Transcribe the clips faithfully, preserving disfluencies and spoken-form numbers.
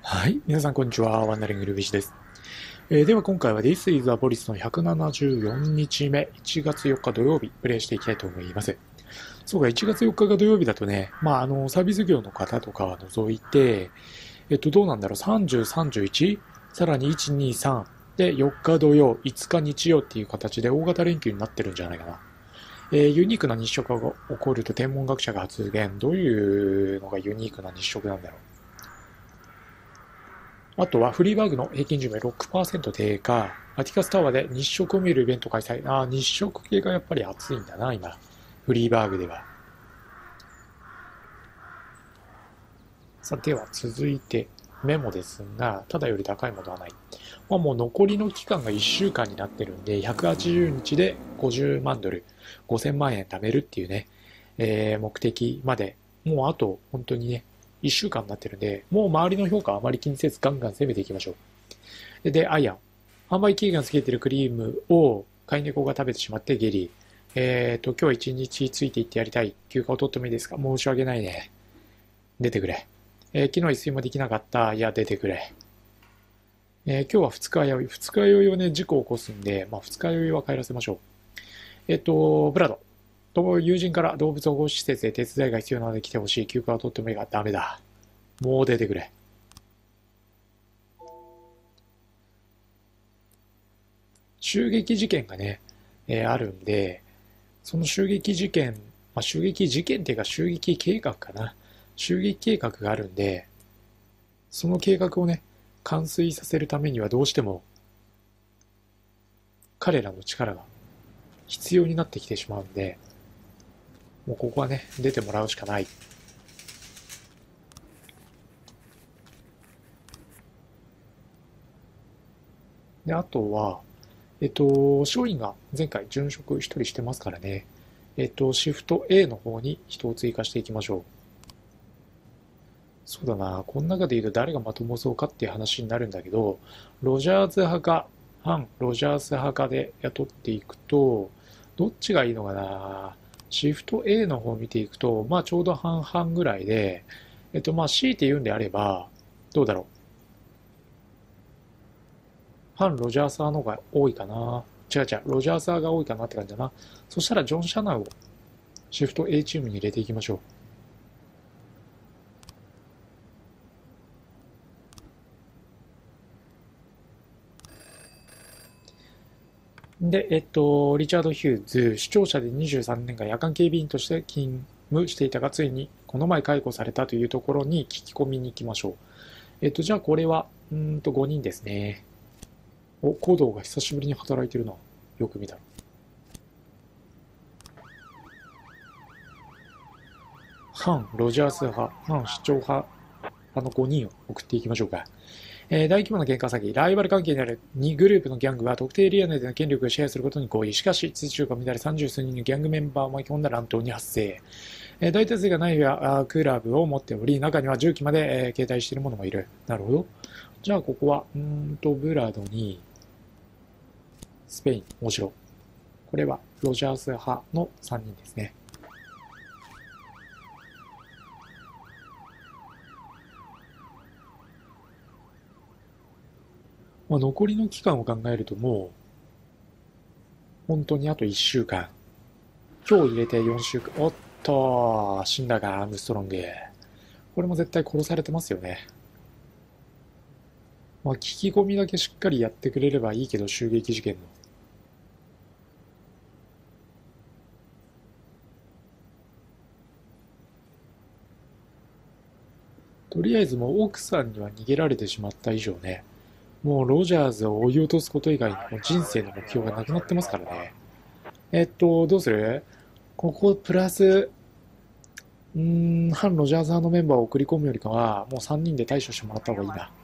はい。皆さん、こんにちは。ワンダリングルビシです。えーでは、今回は This is a Boris のひゃくななじゅうよっかめ、いちがつよっか土曜日、プレイしていきたいと思います。そうか、いちがつよっかが土曜日だとね、まあ、あの、サービス業の方とかは除いて、えっと、どうなんだろう、さんじゅう、さんじゅういち、さらにいち、に、さん、で、よっか土曜、いつか日曜っていう形で大型連休になってるんじゃないかな。えーユニークな日食が起こると天文学者が発言。どういうのがユニークな日食なんだろう。あとはフリーバーグの平均寿命ろくパーセント低下。アティカスタワーで日食を見るイベント開催。ああ、日食系がやっぱり熱いんだな、今。フリーバーグでは。さては続いて、メモですが、ただより高いものはない。まあ、もう残りの期間がいっしゅうかんになってるんで、ひゃくはちじゅうにちでごじゅうまんドル、ごせんまん円貯めるっていうね、えー目的まで、もうあと本当にね、いっしゅうかんになってるんで、もう周りの評価はあまり気にせずガンガン攻めていきましょう。で、でアイアン。販売期限が過ぎているクリームを飼い猫が食べてしまって下痢。えっ、と、今日一日ついていってやりたい。休暇を取ってもいいですか？申し訳ないね。出てくれ。えー昨日一睡もできなかった。いや、出てくれ。えー今日は二日酔い。二日酔いをね、事故を起こすんで、まあ、二日酔いは帰らせましょう。えっ、と、ブラド。と友人から動物保護施設で手伝いが必要なので来てほしい。休暇を取ってもいいがダメだ。もう出てくれ。襲撃事件がね、えーあるんで、その襲撃事件、まあ、襲撃事件っていうか襲撃計画かな。襲撃計画があるんで、その計画をね、完遂させるためにはどうしても彼らの力が必要になってきてしまうんで、もうここはね、出てもらうしかない。で、あとは、えっと、商員が前回殉職一人してますからね。えっと、シフト A の方に人を追加していきましょう。そうだな、この中で言うと誰がまともそうかっていう話になるんだけど、ロジャーズ派か、反ロジャース派かで雇っていくと、どっちがいいのかな。シフト A の方を見ていくと、まあちょうど半々ぐらいで、えっとまあ強いて言うんであれば、どうだろう。反ロジャース派の方が多いかな。違う違う、ロジャース派が多いかなって感じだな。そしたらジョン・シャナウをシフト A チームに入れていきましょう。で、えっと、リチャード・ヒューズ、視聴者でにじゅうさんねんかん夜間警備員として勤務していたが、ついにこの前解雇されたというところに聞き込みに行きましょう。えっと、じゃあこれは、うーんとごにんですね。お、コードが久しぶりに働いてるな。よく見たら。反ロジャース派、反主張派、あのごにんを送っていきましょうか。えー大規模な喧嘩先、ライバル関係にあるにグループのギャングは特定エリア内での権力を支配することに合意。しかし、秩序が乱れさんじゅう数人のギャングメンバーを巻き込んだ乱闘に発生。えー大多数がナイフやクーラーブを持っており、中には銃器まで、えー携帯している者もいる。なるほど。じゃあ、ここは、うーんと、ブラドに、スペイン、大城。これは、ロジャース派のさんにんですね。まあ、残りの期間を考えるともう、本当にあといっしゅうかん。今日入れてよんしゅうかん。おっと、死んだか、アームストロング。これも絶対殺されてますよね。まあ、聞き込みだけしっかりやってくれればいいけど、襲撃事件の。とりあえずもう奥さんには逃げられてしまった以上ね、もうロジャーズを追い落とすこと以外にもう人生の目標がなくなってますからね。えっと、どうする？ここプラス、うーん、反ロジャーズ派のメンバーを送り込むよりかは、もうさんにんで対処してもらった方がいいな。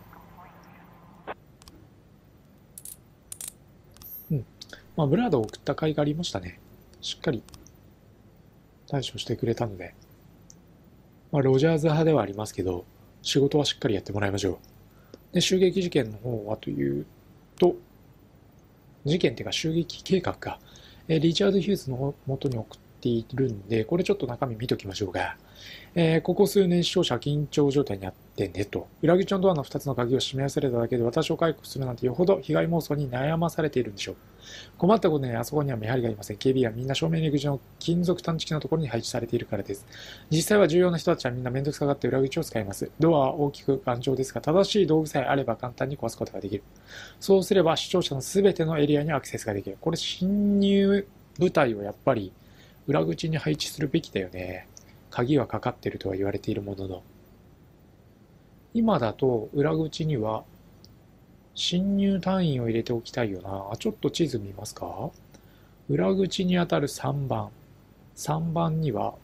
うん。まあ、ブラードを送った甲斐がありましたね。しっかり対処してくれたので。まあ、ロジャーズ派ではありますけど、仕事はしっかりやってもらいましょう。で、襲撃事件の方はというと、事件っていうか襲撃計画か。えリチャード・ヒューズの元に送っているんで、これちょっと中身見ときましょうが、えー、ここ数年視聴者は緊張状態にあってねと。裏口のドアのふたつの鍵を閉め忘れただけで私を解雇するなんてよほど被害妄想に悩まされているんでしょう。困ったことにあそこには見張りがいません。警備員はみんな正面入り口の金属探知機のところに配置されているからです。実際は重要な人たちはみんなめんどくさがって裏口を使います。ドアは大きく頑丈ですが、正しい道具さえあれば簡単に壊すことができる。そうすれば視聴者のすべてのエリアにアクセスができる。これ侵入部隊をやっぱり裏口に配置するべきだよね。鍵はかかってるとは言われているものの。今だと裏口には侵入単位を入れておきたいよな。ちょっと地図見ますか。裏口にあたるさんばん。さんばんには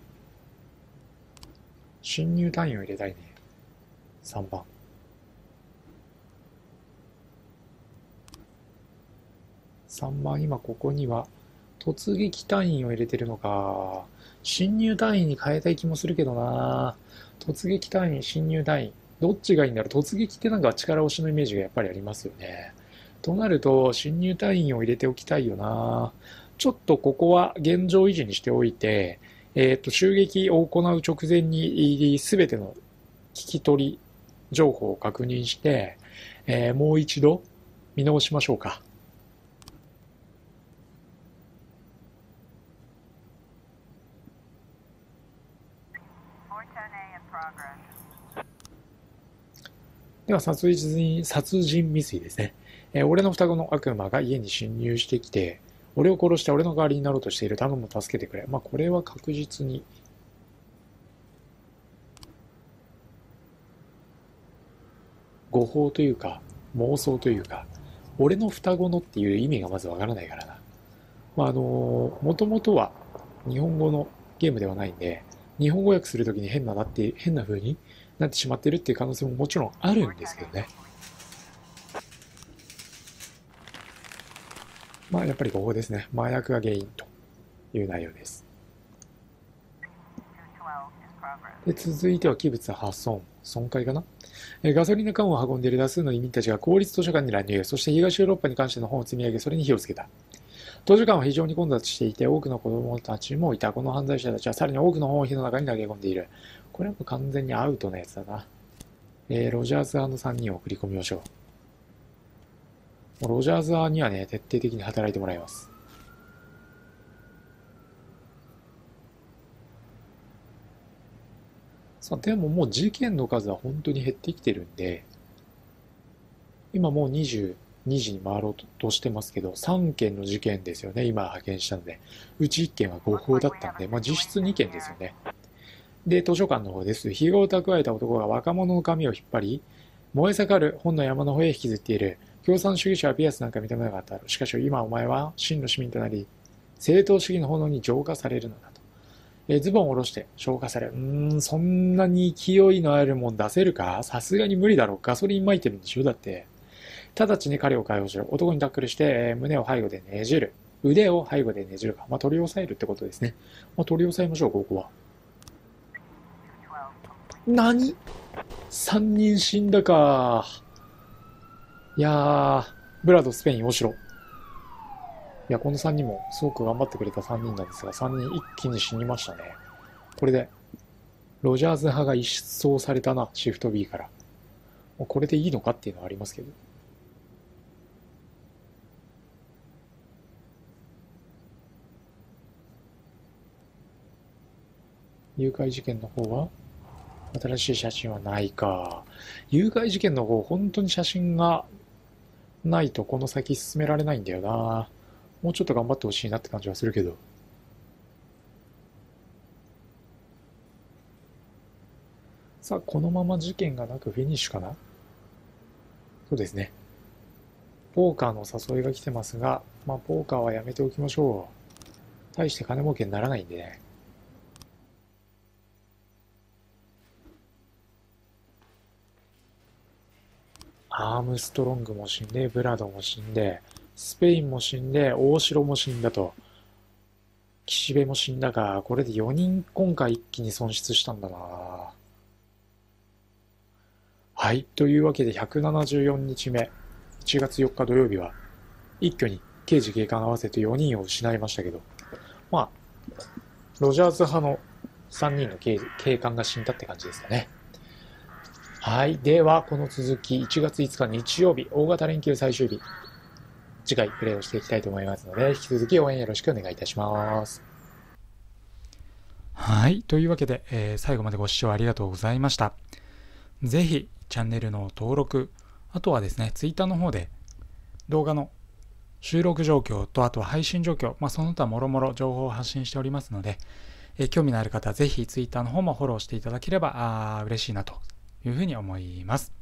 侵入単位を入れたいね。さんばん。さんばん、今ここには突撃単位を入れてるのか。侵入単位に変えたい気もするけどな。突撃単位、侵入単位。どっちがいいんだろう。突撃ってなんか力押しのイメージがやっぱりありますよね。となると、侵入単位を入れておきたいよな。ちょっとここは現状維持にしておいて、えっと、襲撃を行う直前に全ての聞き取り情報を確認して、えー、もう一度見直しましょうか。では殺人、殺人未遂ですね。えー、俺の双子の悪魔が家に侵入してきて、俺を殺して俺の代わりになろうとしている。頼む、助けてくれ。まあこれは確実に誤報というか妄想というか、俺の双子のっていう意味がまずわからないからな。まああのー、もともとは日本語のゲームではないんで、日本語訳するときに変ななって変な風になってしまっているっていう可能性ももちろんあるんですけどね。まあやっぱり誤報ですね。麻薬が原因という内容です。で続いては器物破損、損壊かな。ガソリンの缶を運んでいる多数の移民たちが公立図書館に乱入、そして東ヨーロッパに関しての本を積み上げ、それに火をつけた。図書館は非常に混雑していて、多くの子供たちもいた。この犯罪者たちはさらに多くの本を火の中に投げ込んでいる。これはもう完全にアウトなやつだな。えー、ロジャーズ派のさんにんを送り込みましょう。ロジャーズ派にはね、徹底的に働いてもらいます。さあ、でももう事件の数は本当に減ってきてるんで、今もうにじゅうにじに回ろうとしてますけど、さんけんの事件ですよね、今派遣したので。うちいっけんは誤報だったんで、まあ実質にけんですよね。で、図書館の方です。日を蓄えた男が若者の髪を引っ張り、燃え盛る本の山の方へ引きずっている。共産主義者はピアスなんか認めなかった。しかし今お前は真の市民となり、正当主義の炎に浄化されるのだと。えズボンを下ろして消化される。うーん、そんなに勢いのあるもん出せるか。さすがに無理だろう。ガソリン撒いてるんでしょだって。直ちに彼を解放しろ。男にタックルして、えー、胸を背後でねじる。腕を背後でねじるか。まあ、取り押さえるってことですね。まあ、取り押さえましょう、ここは。何 ?さん 人死んだか。いやー、ブラド、スペイン、オシロ。いや、このさんにんもすごく頑張ってくれたさんにんなんですが、さんにん一気に死にましたね。これで、ロジャーズ派が一掃されたな、シフト B から。これでいいのかっていうのはありますけど。誘拐事件の方は新しい写真はないか。誘拐事件の方、本当に写真がないとこの先進められないんだよな。もうちょっと頑張ってほしいなって感じはするけど。さあ、このまま事件がなくフィニッシュかな。そうですね。ポーカーの誘いが来てますが、まあ、ポーカーはやめておきましょう。大して金儲けにならないんでね。アームストロングも死んで、ブラドも死んで、スペインも死んで、大城も死んだと。岸辺も死んだか。これでよにん今回一気に損失したんだな。はい。というわけでひゃくななじゅうよっかめ、いちがつよっか土曜日は、一挙に刑事警官合わせてよにんを失いましたけど、まあ、 ロジャーズ派のさんにんの警警官が死んだって感じですかね。はい。では、この続き、いちがついつか日曜日、大型連休最終日、次回プレイをしていきたいと思いますので、引き続き応援よろしくお願いいたします。 はい。というわけで、えー最後までご視聴ありがとうございました。ぜひ、チャンネルの登録、あとはですね、Twitter の方で動画の収録状況と、あとは配信状況、まあ、その他もろもろ情報を発信しておりますので、えー興味のある方はぜひ Twitter の方もフォローしていただければあ嬉しいなというふうに思います。